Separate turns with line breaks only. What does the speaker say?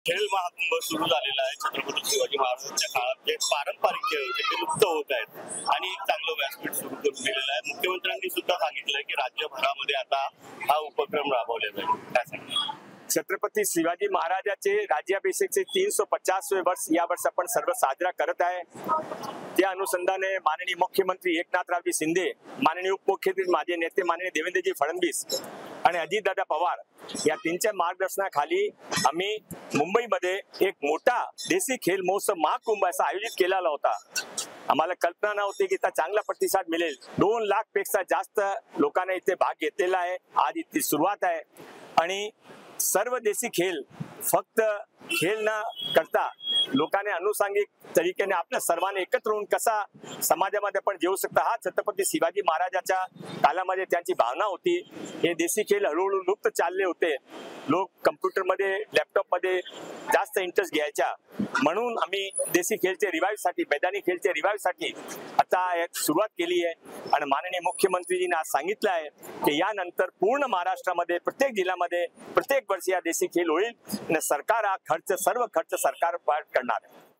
खेळ महाकुंभ सुरू झालेला आहे. छत्रपती शिवाजी महाराजांच्या काळात जे पारंपरिक खेळ होते ते लुप्त होत आहेत आणि चांगलं व्यासपीठ सुरू करून दिलेलं आहे. मुख्यमंत्र्यांनी सुद्धा सांगितलंय की राज्यभरामध्ये आता हा उपक्रम राबवला जाईल. काय सांगितलं?
छत्रपती शिवाजी महाराजांचे राज्याभिषेकचे 350वे वर्ष या वर्ष आपण सर्व साजरा करत आहे. त्या अनुषंगाने माननीय मुख्यमंत्री एकनाथरावजी शिंदे, माननीय उपमुख्यमंत्री माझे नेते माननीय देवेंद्रजी फडणवीस आणि अजितदादा पवार या तीनच्या मार्गदर्शनाखाली आम्ही मुंबईमध्ये एक मोठा देशी खेळ महोत्सव महाकुंभ असा आयोजित केलेला होता. आम्हाला कल्पना नव्हती की त्याचा चांगला प्रतिसाद मिळेल. 2 लाख पेक्षा जास्त लोकांना इथे भाग घेतलेला आहे. आज इथली सुरुवात आहे आणि सर्व देशी खेळ फक्त खेळ न करता लोकांनी अनुषंगिक तरीकेने आपल्या सर्वांनी एकत्र होऊन कसा समाजामध्ये आपण जेवू शकता हा छत्रपती शिवाजी महाराजांच्या काळामध्ये त्यांची भावना होती. हे देशी खेळ हळूहळू लुप्त चालले होते. लोक कम्प्युटरमध्ये लॅपटॉपमध्ये जास्त इंटरेस्ट घ्यायच्या म्हणून आम्ही देशी खेळचे रिवाईव्हसाठी मैदानी खेळचे रिवाईव्हसाठी आता एक सुरुवात केली आहे आणि माननीय मुख्यमंत्रीजींनी आज सांगितलं आहे की यानंतर पूर्ण महाराष्ट्रामध्ये प्रत्येक जिल्ह्यामध्ये प्रत्येक वर्षी हा देशी खेळ होईल आणि सरकार हा सर्व खर्च सरकार करणार आहे.